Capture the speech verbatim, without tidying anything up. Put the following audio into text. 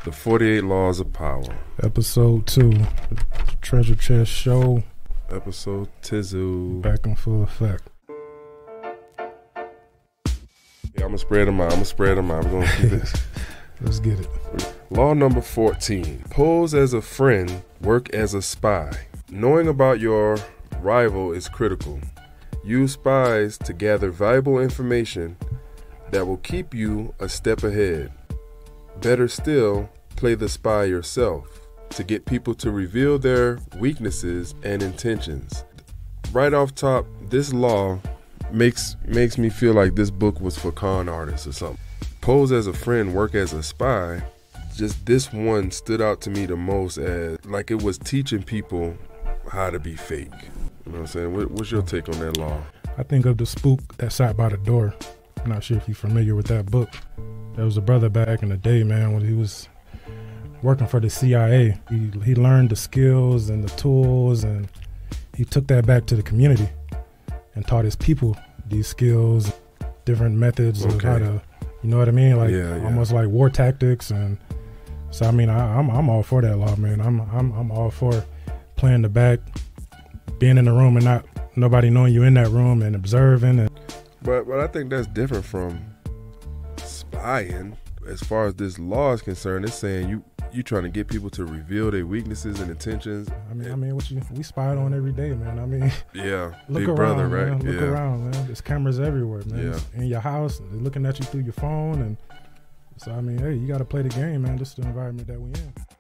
The forty-eight Laws of Power. Episode two, the Treasure Chest Show. Episode Tizu. Back in full effect. Yeah, I'm gonna spread them out. I'm gonna spread them out. We're gonna do this. Let's get it. Law number fourteen. Pose as a friend, work as a spy. Knowing about your rival is critical. Use spies to gather valuable information that will keep you a step ahead. Better still, play the spy yourself to get people to reveal their weaknesses and intentions. Right off top, this law makes makes me feel like this book was for con artists or something. Pose as a friend, work as a spy. Just this one stood out to me the most as like it was teaching people how to be fake. You know what I'm saying? What, what's your take on that law? I think of the spook that sat by the door. I'm not sure if you're familiar with that book. There was a brother back in the day, man, when he was working for the C I A. He, he learned the skills and the tools, and he took that back to the community and taught his people these skills, different methods Okay. of how to, you know what I mean? Like Yeah, yeah. almost like war tactics. And so, I mean, I, I'm I'm all for that law, man. I'm I'm I'm all for playing the back, being in the room and not nobody knowing you in that room and observing. And But but I think that's different from spying. As far as this law is concerned, it's saying you you trying to get people to reveal their weaknesses and intentions. I mean, I mean, what you we spied on every day, man. I mean, Yeah, look big around, brother, man. right? Look yeah. around, man. There's cameras everywhere, man. Yeah. It's in your house, they're looking at you through your phone, and so I mean, hey, you got to play the game, man. This is the environment that we in.